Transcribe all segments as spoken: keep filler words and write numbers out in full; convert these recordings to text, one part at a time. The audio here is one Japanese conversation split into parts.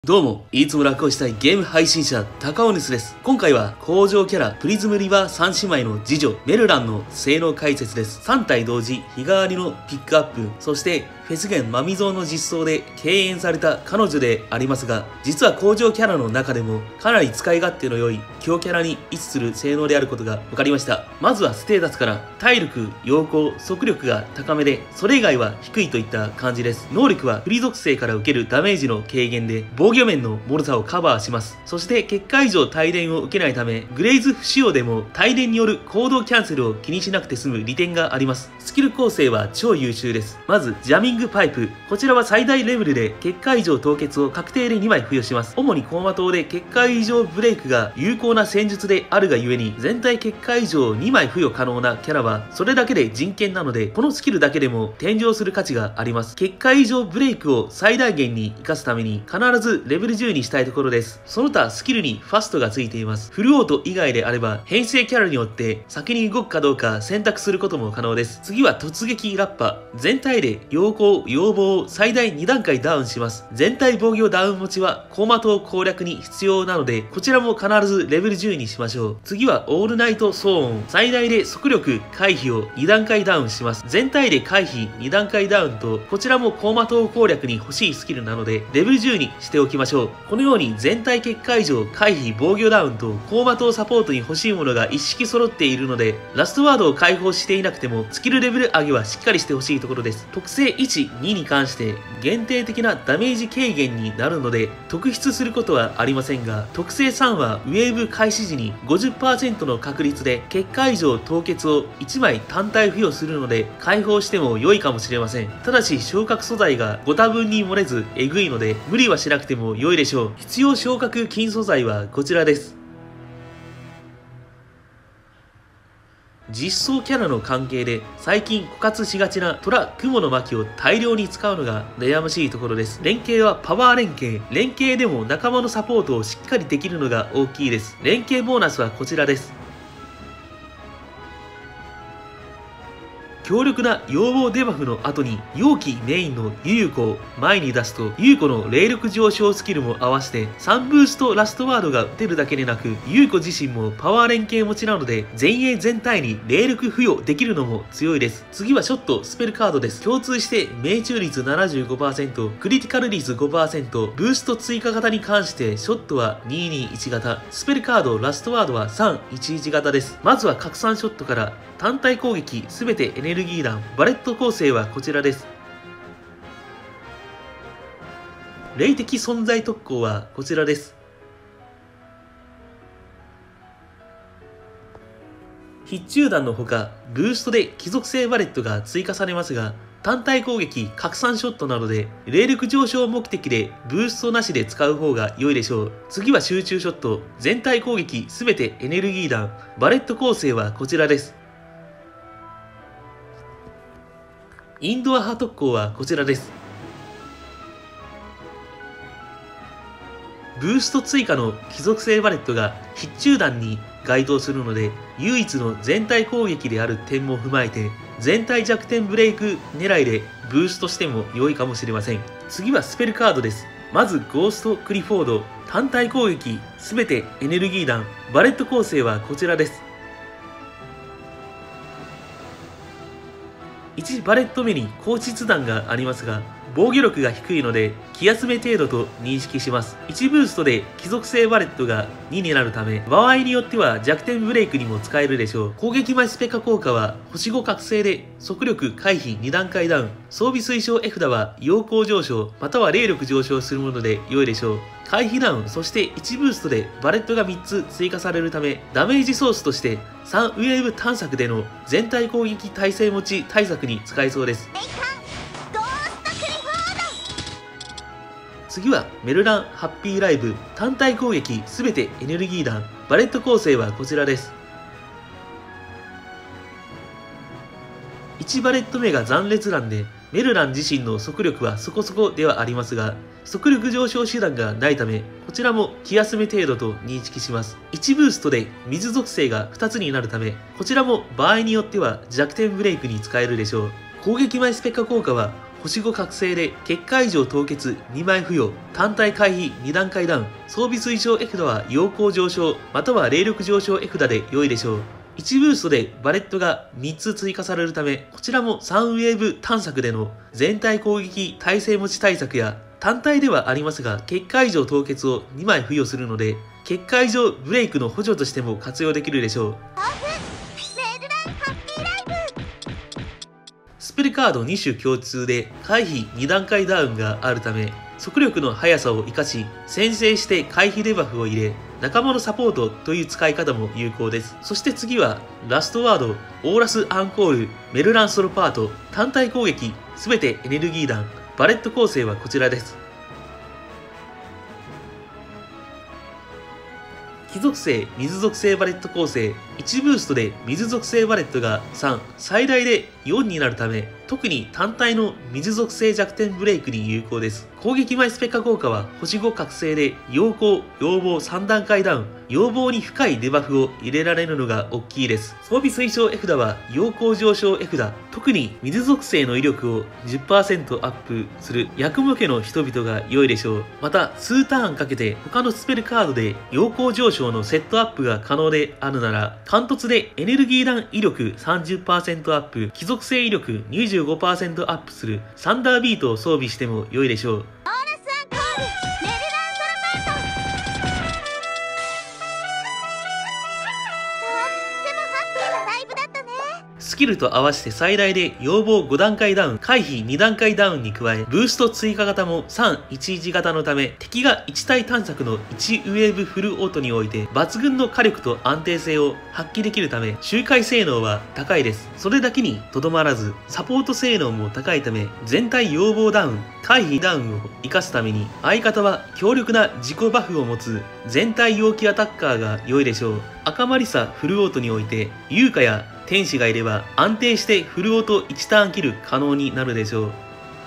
どうも、いつも楽をしたいゲーム配信者、高尾ネスです。今回は、工場キャラ、プリズムリバー三姉妹の次女、メルランの性能解説です。さん体同時、日替わりのピックアップ、そして、フェスゲンマミゾーの実装で敬遠された彼女でありますが、実は工場キャラの中でも、かなり使い勝手の良い、強キャラに位置する性能であることが分かりました。まずはステータスから、体力、陽光、速力が高めで、それ以外は低いといった感じです。能力は、フリ属性から受けるダメージの軽減で、防御面の脆さをカバーします。そして結果以上帯電を受けないため、グレイズ不使用でも帯電による行動キャンセルを気にしなくて済む利点があります。スキル構成は超優秀です。まず、ジャミングパイプ。こちらは最大レベルで結果以上凍結を確定でにまい付与します。主にコーマ島で結果以上ブレイクが有効な戦術であるがゆえに、全体結果以上にまい付与可能なキャラは、それだけで人権なので、このスキルだけでも転生する価値があります。結果以上ブレイクを最大限に活かすために、必ずレベルじゅうにしたいところです。その他スキルにファストがついています。フルオート以外であれば編成キャラによって先に動くかどうか選択することも可能です。次は突撃ラッパ。全体で陽光、要望を最大に段階ダウンします。全体防御ダウン持ちはコーマ島攻略に必要なので、こちらも必ずレベルじゅうにしましょう。次はオールナイト騒音。最大で速力、回避をに段階ダウンします。全体で回避に段階ダウンと、こちらもコーマ島攻略に欲しいスキルなので、レベルじゅうにしておきましょう。このように全体結果以上回避防御ダウンとコーマ島サポートに欲しいものが一式揃っているので、ラストワードを解放していなくてもスキルレベル上げはしっかりしてほしいところです。特性いち、にに関して限定的なダメージ軽減になるので特筆することはありませんが、特性さんはウェーブ開始時に ごじゅっパーセント の確率で結果以上凍結をいちまい単体付与するので解放しても良いかもしれません。ただし昇格素材がご多分に漏れずえぐいので無理はしなくても良いでしょう。必要昇格金素材はこちらです。実装キャラの関係で最近枯渇しがちな虎雲の巻を大量に使うのが悩ましいところです。連携はパワー連携。連携でも仲間のサポートをしっかりできるのが大きいです。連携ボーナスはこちらです。強力な要望デバフの後に容器メインのユユコを前に出すと、ユユコの霊力上昇スキルも合わせてさんブーストラストワードが打てるだけでなく、ユユコ自身もパワー連携持ちなので前衛全体に霊力付与できるのも強いです。次はショットスペルカードです。共通して命中率 ななじゅうごパーセント、クリティカル率 ごパーセント、ブースト追加型に関してショットはにひゃくにじゅういち型、スペルカードラストワードはさんひゃくじゅういち型です。まずは拡散ショットから。単体攻撃すべてエネルギー弾。バレット構成はこちらです。霊的存在特攻はこちらです。必中弾のほか、ブーストで貴族性バレットが追加されますが、単体攻撃、拡散ショットなどで、霊力上昇目的でブーストなしで使う方が良いでしょう。次は集中ショット。全体攻撃すべてエネルギー弾。バレット構成はこちらです。インドア派特攻はこちらです。ブースト追加の貴族性バレットが必中弾に該当するので、唯一の全体攻撃である点も踏まえて、全体弱点ブレイク狙いでブーストしても良いかもしれません。次はスペルカードです。まずゴーストクリフォード。単体攻撃すべてエネルギー弾。バレット構成はこちらです。いちバレット目に硬質弾がありますが、防御力が低いので気休め程度と認識します。いちブーストで貴族性バレットがにになるため、場合によっては弱点ブレイクにも使えるでしょう。攻撃前スペカ効果は星ご覚醒で速力回避に段階ダウン。装備推奨絵札は陽光上昇または霊力上昇するもので良いでしょう。回避ダウン、そしていちブーストでバレットがみっつ追加されるため、ダメージソースとしてさんウェーブ探索での全体攻撃耐性持ち対策に使えそうです。次はメルランハッピーライブ。単体攻撃すべてエネルギー弾。バレット構成はこちらです。いちバレット目が残烈弾で、メルラン自身の速力はそこそこではありますが、速力上昇手段がないため、こちらも気休め程度と認識します。いちブーストで水属性がふたつになるため、こちらも場合によっては弱点ブレイクに使えるでしょう。攻撃前スペッカ効果は星ご覚醒で結果以上凍結にまい付与、単体回避に段階ダウン、装備推奨絵札は陽光上昇、または霊力上昇絵札で良いでしょう。いちブーストでバレットがみっつ追加されるため、こちらもさんウェーブ探索での全体攻撃耐性持ち対策や、単体ではありますが、結果以上凍結をにまい付与するので、結果以上ブレイクの補助としても活用できるでしょう。スペルカードに種共通で回避に段階ダウンがあるため、速力の速さを活かし、先制して回避デバフを入れ、仲間のサポートという使い方も有効です。そして次は、ラストワード、オーラス・アンコール、メルランソロパート、単体攻撃、すべてエネルギー弾、バレット構成はこちらです。火属性、水属性バレット構成、いちブーストで水属性バレットがさん、最大でよんになるため、特に単体の水属性弱点ブレイクに有効です。攻撃前スペカ効果は星ご覚醒で陽光、要望さん段階ダウン、要望に深いデバフを入れられるのが大きいです。装備推奨絵札は陽光上昇絵札、特に水属性の威力を じゅっパーセント アップする役向けの人々が良いでしょう。また、数ターンかけて他のスペルカードで陽光上昇のセットアップが可能であるなら、貫突でエネルギー弾威力 さんじゅっパーセント アップ、貴族性威力 にじゅうごパーセント アップするサンダービートを装備しても良いでしょう。スキルと合わせて最大で要望ご段階ダウン、回避に段階ダウンに加え、ブースト追加型もさんいちいち型のため、敵がいち体探索のいちウェーブフルオートにおいて抜群の火力と安定性を発揮できるため、周回性能は高いです。それだけにとどまらず、サポート性能も高いため、全体要望ダウン、回避ダウンを活かすために、相方は強力な自己バフを持つ全体陽気アタッカーが良いでしょう。赤マリサフルオートにおいて、優香や天使がいれば安定してフルオートいちターンキル可能になるでしょう。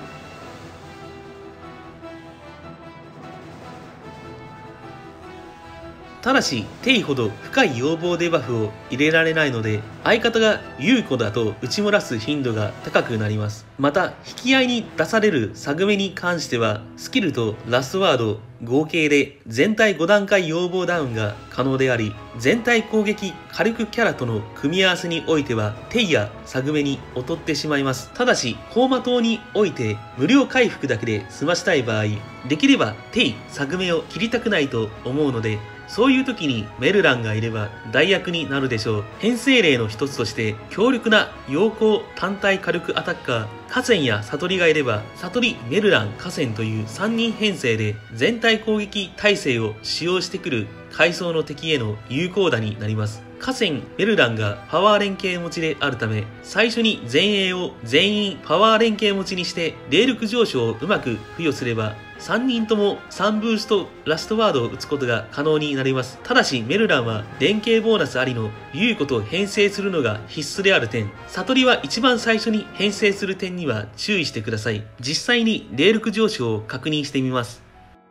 ただし、テイほど深い要望デバフを入れられないので、相方が優子だと打ち漏らす頻度が高くなります。また、引き合いに出されるサグメに関しては、スキルとラストワード合計で全体ご段階要望ダウンが可能であり、全体攻撃火力キャラとの組み合わせにおいては、テイやサグメに劣ってしまいます。ただし、コーマ島において無料回復だけで済ましたい場合、できればテイ、サグメを切りたくないと思うので、そういう時にメルランがいれば代役になるでしょう。編成例の一つとして、強力な陽光単体火力アタッカー、河川や悟りがいれば、悟り、メルラン、河川というさんにん編成で全体攻撃耐性を使用してくる階層の敵への有効打になります。河川、メルランがパワー連携持ちであるため、最初に前衛を全員パワー連携持ちにして、霊力上昇をうまく付与すれば、さんにんともさんブーストラストワードを打つことが可能になります。ただしメルランは連携ボーナスありの優子と編成するのが必須である点、悟りは一番最初に編成する点には注意してください。実際に霊力上昇を確認してみます。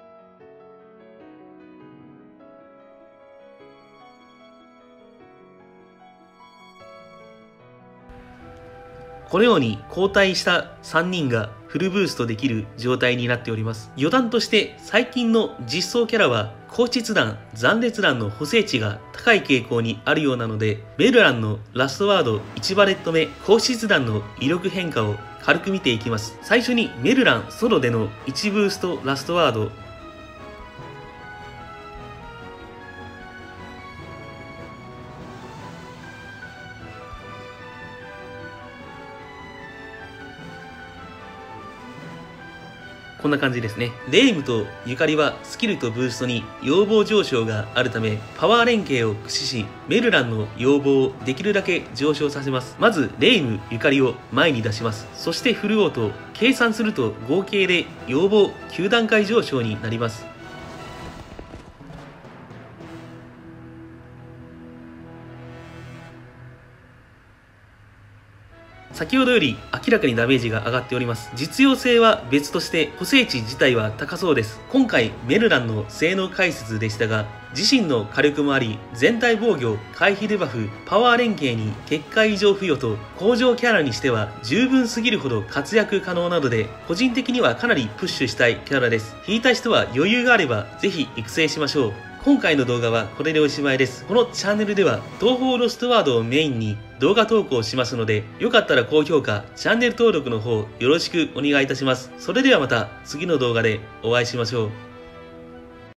このように交代したさんにんがフルブーストできる状態になっております。余談として最近の実装キャラは硬質弾、残裂弾の補正値が高い傾向にあるようなので、メルランのラストワードいちバレット目硬質弾の威力変化を軽く見ていきます。最初にメルランソロでのいちブーストラストワード、こんな感じですね。レイムとゆかりはスキルとブーストに要望上昇があるため、パワー連携を駆使し、メルランの要望をできるだけ上昇させます。まず、レイム、ゆかりを前に出します。そしてフルオート、計算すると合計で要望きゅう段階上昇になります。 先ほどより明らかにダメージが上がっております。実用性は別として補正値自体は高そうです。今回メルランの性能解説でしたが、自身の火力もあり、全体防御、回避デバフ、パワー連携に結界異常付与と、工場キャラにしては十分すぎるほど活躍可能なので、個人的にはかなりプッシュしたいキャラです。引いた人は余裕があれば、ぜひ育成しましょう。今回の動画はこれでおしまいです。このチャンネルでは、東方ロストワードをメインに動画投稿しますので、よかったら高評価、チャンネル登録の方よろしくお願いいたします。それではまた次の動画でお会いしましょう。